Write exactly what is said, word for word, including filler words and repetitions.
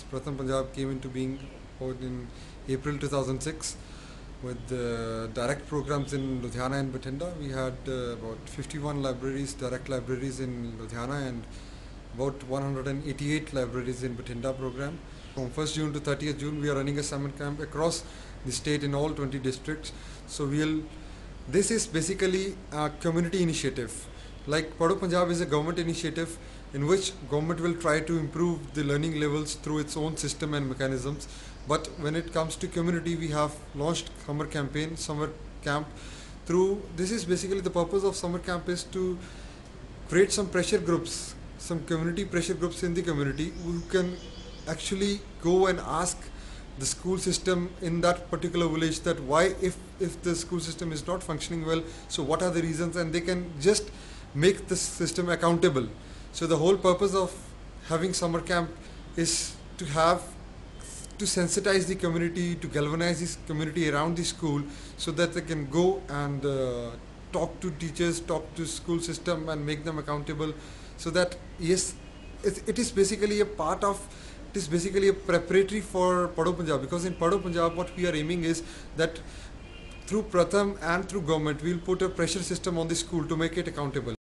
Pratham Punjab came into being in April two thousand six with uh, direct programs in Ludhiana and Bathinda. We had uh, about fifty-one libraries, direct libraries in Ludhiana, and about one hundred eighty-eight libraries in Bathinda program. From first June to thirtieth June, we are running a summer camp across the state in all twenty districts. So we'll. This is basically a community initiative. Like Padho Punjab is a government initiative in which government will try to improve the learning levels through its own system and mechanisms. But when it comes to community, we have launched summer campaign, summer camp. Through this is basically the purpose of summer camp is to create some pressure groups, some community pressure groups in the community who can actually go and ask the school system in that particular village that why if if the school system is not functioning well, so what are the reasons, and they can just make the system accountable. So the whole purpose of having summer camp is to have to sensitize the community, to galvanize this community around the school, so that they can go and uh, talk to teachers, talk to school system, and make them accountable. So that yes, it, it is basically a part of. It is basically a preparatory for Padho Punjab, because in Padho Punjab what we are aiming is that through Pratham and through government we will put a pressure system on the school to make it accountable.